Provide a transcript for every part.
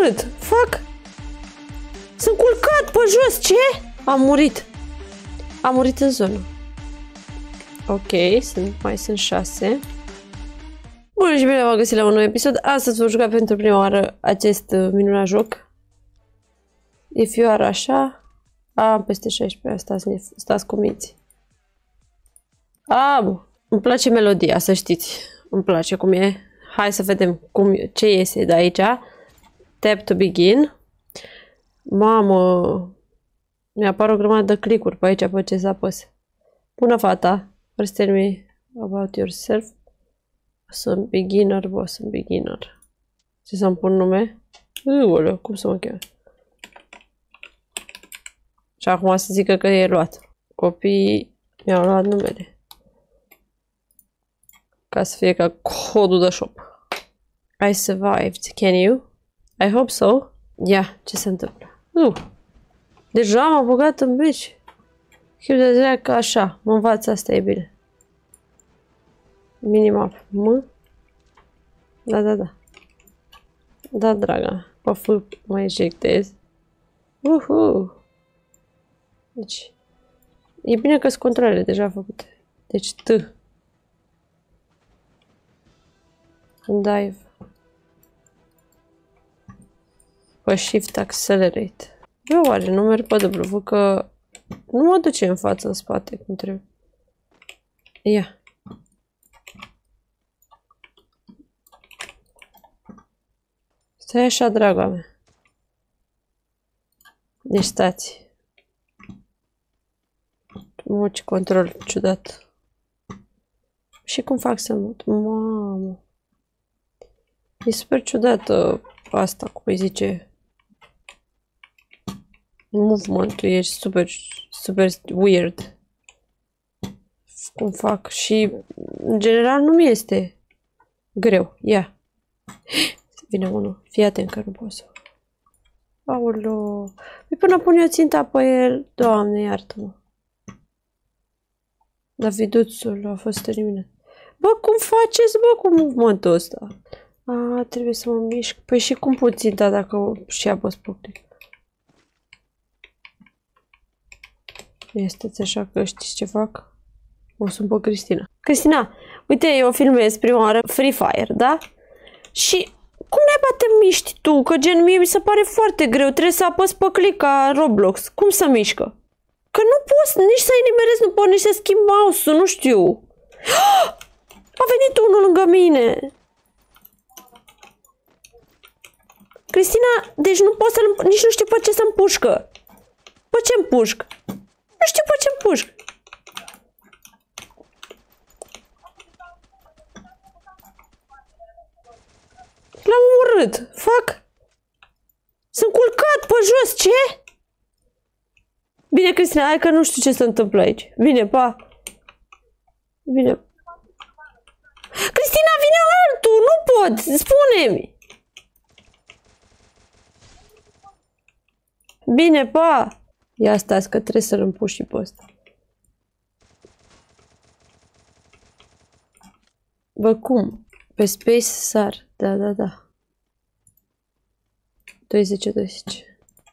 urât! Fac! Sunt culcat pe jos! Ce? Am murit! Am murit în zonă. Ok, mai sunt 6. Bună și bine v-am găsit la un nou episod. Astăzi vom juca pentru prima oară acest minunat joc. E fioară așa. Am peste 16, stați cuminți. Îmi place melodia, să știți. Îmi place cum e. Hai să vedem ce iese de aici. Tap to begin. Mamă! Mi-apar o grămadă de clicuri pe aici, pe ce să apăs. Bună fata! First tell me about yourself. Sunt beginner, boss, sunt beginner. Ce să-mi pun nume? Uule, cum să mă cheamă? Și acum să zică că e luat. Copiii mi-au luat numele. Ca să fie ca codul de shop. I survived. Can you? I hope so. Ia, ce se întâmplă? Deja m-am băgat în bici. Chiar de ziua că așa, mă învață, asta e bine. Minimap. Da. Da, draga. Pe F mă ejectez. Deci, e bine că sunt controlele deja făcute. Deci, T. Dive. Pe Shift Accelerate. Eu oare nu merg pe W, că nu mă duce în față, în spate, cum trebuie. Ia. Stai așa, draga mea. Deci stați. Ce control ciudat. Și cum fac să mut? Mamă. E super ciudată asta, cum îi zice. Movement-ul e super weird. Cum fac și în general nu mi este greu. Ia. Vine unul. Fii atent că nu pot să... Aoleu. Păi până pun eu ținta pe el. Doamne, iartă-mă. Daviduțul a fost eliminat. Bă, cum faceți, bă, cu movementul ăsta? Trebuie să mă mișc. Păi și cum pun ținta dacă și apăs pe click? Este așa că știți ce fac? O sun pe Cristina. Cristina, uite, eu filmez prima oară Free Fire, da? Și cum naiba te miști tu? Că gen mie mi se pare foarte greu. Trebuie să apăs pe click ca Roblox. Cum să mișcă? Că nu pot nici să eliberez, nu pot nici să schimb mouse-ul, nu știu. A venit unul lângă mine. Cristina, deci nu pot să-l... Nici nu știu pe ce să-mi pușcă. Pe ce îmi pușc? Nu știu pe ce-mi pușc. L-am omorât. Fac. Sunt culcat pe jos. Ce? Bine, Cristina, hai că nu știu ce se întâmplă aici. Bine, pa. Bine. Cristina, vine altul. Nu pot. Spune-mi. Bine, pa. Ia stați că trebuie să-l împuși și pe ăsta. Bă, cum? Pe space sar. Da. 12.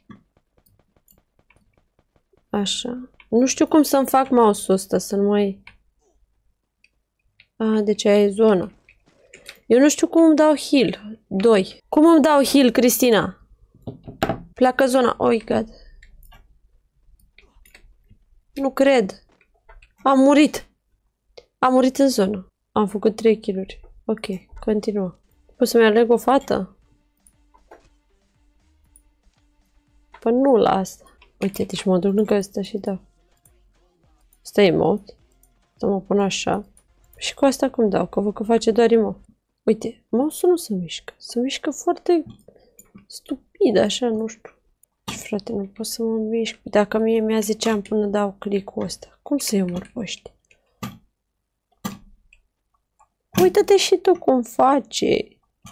Așa. Nu știu cum să-mi fac mouse-ul ăsta, să nu mai... Deci aia e zona. Eu nu știu cum îmi dau heal. 2. Cum îmi dau heal, Cristina? Pleacă zona. Oh, God. Nu cred. Am murit. Am murit în zonă. Am făcut 3 kill-uri. Ok, continuă. Pot să-mi aleg o fată? Păi nu la asta. Uite, deci mă duc lângă asta și dau. Asta e emote. Să mă pun așa. Și cu asta cum dau? Că văd că face doar emote. Uite, mouse-ul nu se mișcă. Se mișcă foarte stupid, așa, nu știu. Frate, nu pot să mă mișc. Dacă mie mi-a 10 ani până dau click-ul ăsta. Cum să-i omor pe ăștia? Uită-te și tu cum face.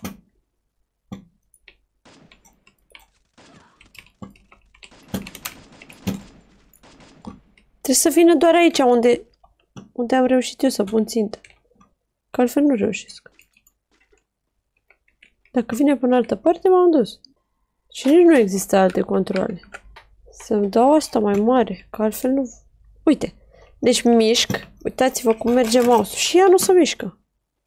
Trebuie să vină doar aici, unde am reușit eu să pun țintă. Că altfel nu reușesc. Dacă vine până altă parte, m-am dus. Și nici nu există alte controle. Să-mi dau asta mai mare, că altfel nu... Uite, deci mișc. Uitați-vă cum merge mouse-ul și ea nu se mișcă.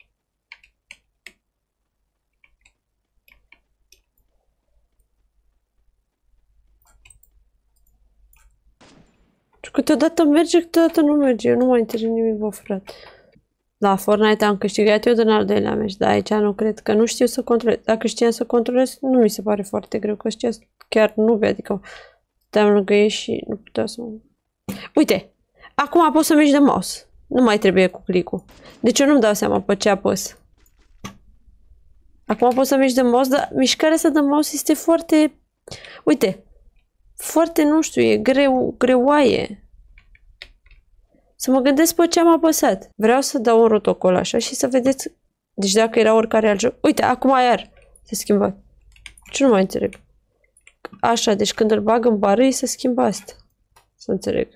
Și câteodată merge, câteodată nu merge. Eu nu mai înțeleg nimic, bă, frate. La Fortnite am câștigat eu din al doilea meci, dar aici nu cred că nu știu să controlez. Dacă știam să controlez, nu mi se pare foarte greu, că știa chiar nu, adică stăteam lângă ei și nu putea să mă... Uite! Acum pot să mergi de mouse. Nu mai trebuie cu click-ul. Deci eu nu-mi dau seama pe ce apăs. Acum pot să mergi de mouse, dar mișcarea asta de mouse este foarte... Uite! Foarte, nu știu, e greoaie. Să mă gândesc pe ce am apăsat. Vreau să dau un rotocol așa și să vedeți. Deci dacă era oricare alt joc. Uite, acum iar se schimbă. Ce nu mai înțeleg. Așa, deci când îl bag în bară, se schimbă asta. Să înțeleg.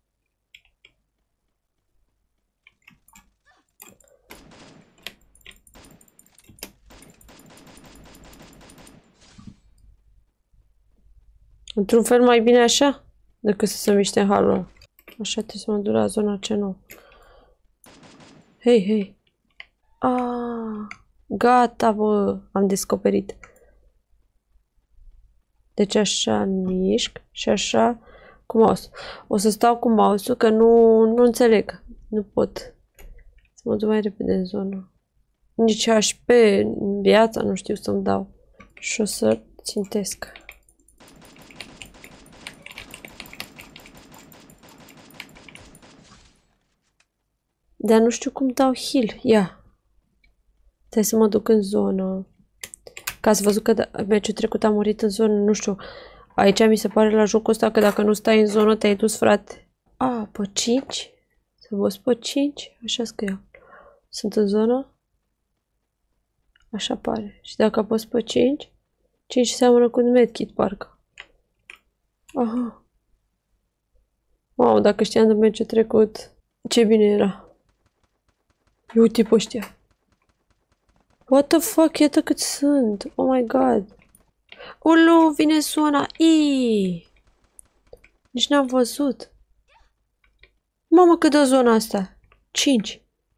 Într-un fel mai bine așa decât să se miște în halul ăla. Așa trebuie să mă duc la zona ce nu. Hei, hei. Gata, bă. Am descoperit. Deci așa mișc și așa cu mouse. O să stau cu mouse-ul că nu înțeleg. Nu pot. Să mă duc mai repede în zonă. Nici HP în viața nu știu să-mi dau. Și o să țintesc. Dar nu știu cum dau heal. Ia. Trebuie să mă duc în zonă. Că ați văzut că meciul trecut am murit în zonă. Nu știu. Aici mi se pare la jocul ăsta că dacă nu stai în zonă te-ai dus, frate. Pe 5? Să văd pe 5? Așa scriu. Sunt în zonă? Așa pare. Și dacă apăs pe 5? 5 seamănă cu un medkit, parcă. Aha. Wow, dacă știam de meciul trecut, ce bine era. Uite pe ăștia. What the fuck? Iată cât sunt. Oh my god. Ulu, vine zona. Iii. Nici n-am văzut. Mamă, cât dă zona asta? 5.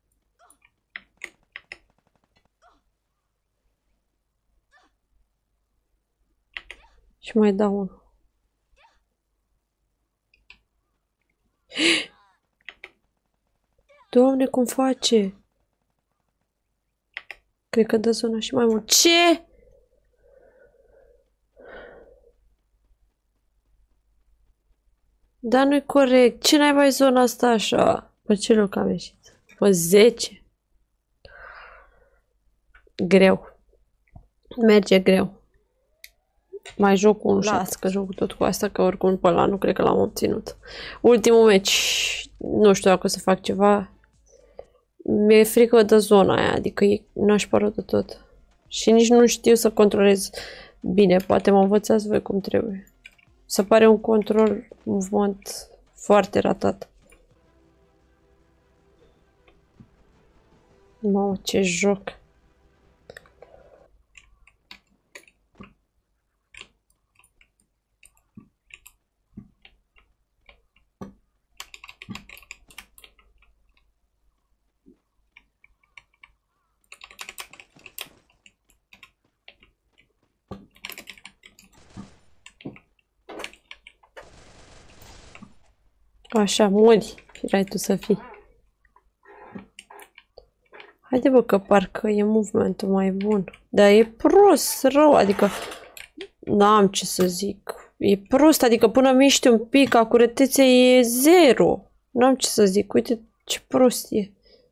Și mai dau unul. Doamne, cum face? Cred că dă zona și mai mult. Ce? Dar nu-i corect. Ce n-ai mai zona asta așa? Pe ce loc am ieșit? Pe 10. Greu. Merge greu. Mai joc unul și las că joc tot cu asta, că oricum pe ăla nu cred că l-am obținut. Ultimul meci. Nu știu dacă o să fac ceva. Mi-e frică de zona aia, adică e nașpa de tot. Și nici nu știu să controlez bine. Poate mă învățați voi cum trebuie. Se pare un control movement foarte ratat. Mamă, ce joc! Așa, mori. Firai tu să fii. Haide bă, că parcă e movementul mai bun. Dar e prost, rău, adică... N-am ce să zic. E prost, adică până miști un pic, acuratețea e 0. N-am ce să zic, uite ce prost e.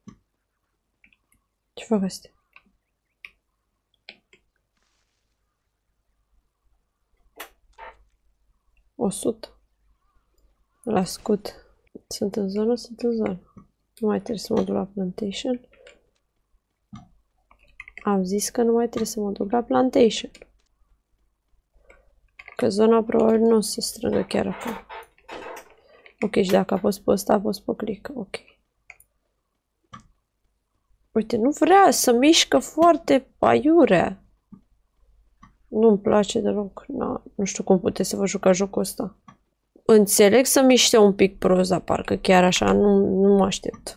Ce fac astea? $100. La scut. Sunt în zonă, sunt în zonă. Nu mai trebuie să mă duc la plantation. Am zis că nu mai trebuie să mă duc la plantation. Că zona probabil nu o să strângă chiar acum. Ok, și dacă apăs pe ăsta, apăs pe click. Ok. Uite, nu vrea să mișcă foarte aiurea. Nu-mi place deloc. Nu știu cum puteți să vă jucați jocul ăsta. Înțeleg să miște un pic proza, parcă chiar așa, nu mă aștept.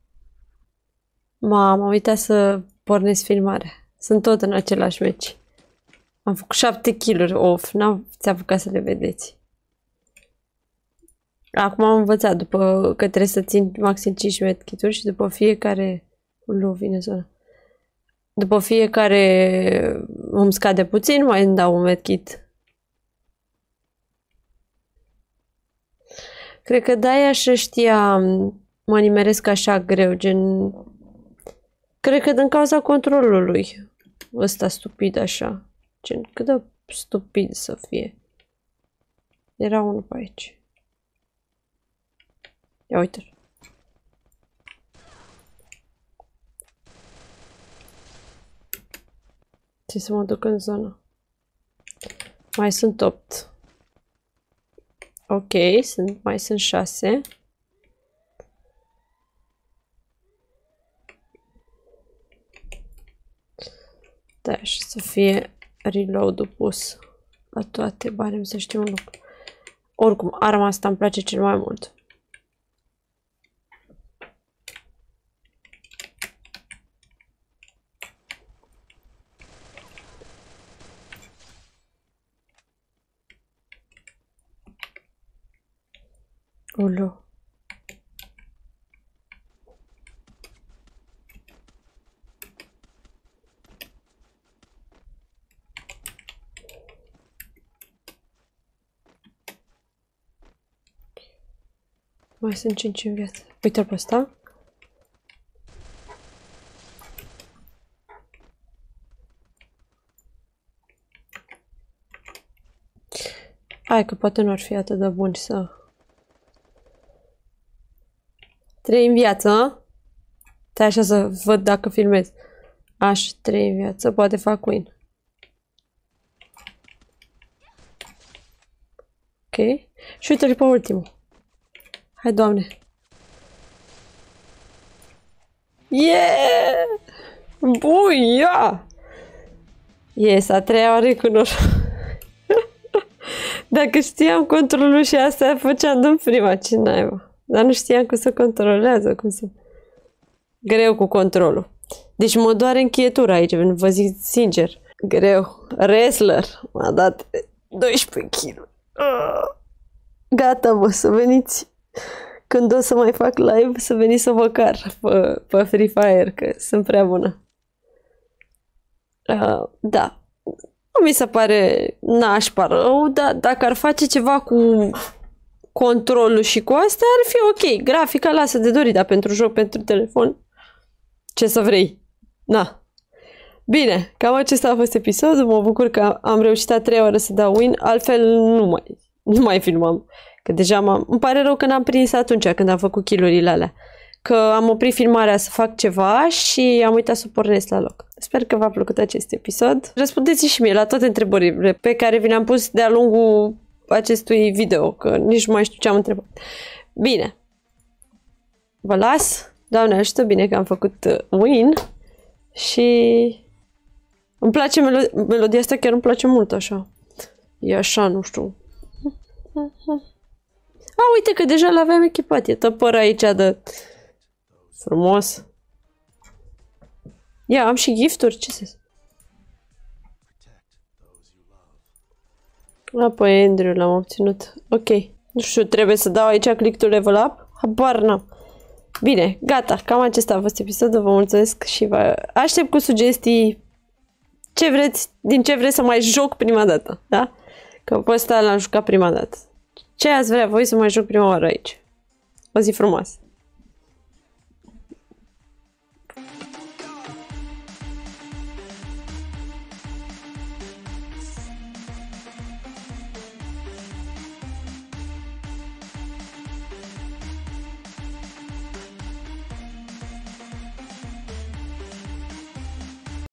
M-am uitat să pornesc filmare. Sunt tot în același meci. Am făcut 7 kill-uri off, n-ați apucat să le vedeți. Acum am învățat după că trebuie să țin maxim 5 medkit-uri și după fiecare... vine zona. După fiecare îmi scade puțin, mai îmi dau un medkit. Cred că de-aia și ăștia mă nimeresc așa greu, gen... Cred că din cauza controlului ăsta stupid așa. Gen, cât de stupid să fie. Era unul pe aici. Ia uite-l. Trebuie să mă duc în zonă. Mai sunt 8. Ok, mai sunt 6. Da, și să fie reload-ul pus la toate, barem să știu un lucru. Oricum, arma asta îmi place cel mai mult. Ulu. Mai sunt 5 în viață. Uite-l pe ăsta. Hai că poate nu ar fi atât de bun să... 3 în viață. Stai așa să văd dacă filmez. Așa, 3 în viață. Poate fac win. Ok. Și uite-l pe ultimul. Hai, Doamne. Yeah! Buia! Yes, a treia oară cu noroc. Dacă știam controlul și asta făceam din prima, ce naiba. Dar nu știam cum se controlează, cum se... Greu cu controlul. Deci mă doare încheietura aici, vă zic sincer. Greu. Wrestler. M-a dat 12 kg. Gata, mă, să veniți. Când o să mai fac live, să veniți să vă car pe Free Fire, că sunt prea bună. Da. Nu mi se pare nașpa rău, dar dacă ar face ceva cu controlul și cu astea, ar fi ok. Grafica lasă de dorit, dar pentru joc, pentru telefon, ce să vrei. Na. Bine, cam acesta a fost episodul. Mă bucur că am reușit a 3 ore să dau win, altfel nu mai filmam. Că deja îmi pare rău că n-am prins atunci când am făcut kill-urile alea. Că am oprit filmarea să fac ceva și am uitat să pornesc la loc. Sper că v-a plăcut acest episod. Răspundeți și mie la toate întrebările pe care vi le-am pus de-a lungul acestui video, că nici nu mai știu ce am întrebat. Bine. Vă las. Doamne ajută, bine că am făcut win. Și îmi place melodia asta, chiar îmi place mult așa. E așa, nu știu. A, uite că deja l-aveam echipat. E tăpăr aici de frumos. Ia, am și gifturi, ce se... Apoi Andrew l-am obținut. Ok. Nu știu, trebuie să dau aici click to level up? Habar n-am. Bine, gata. Cam acesta a fost episodul. Vă mulțumesc și vă aștept cu sugestii ce vreți, din ce vreți să mai joc prima dată. Da? Că pe ăsta l-am jucat prima dată. Ce ați vrea voi să mai joc prima oară aici? O zi frumoasă!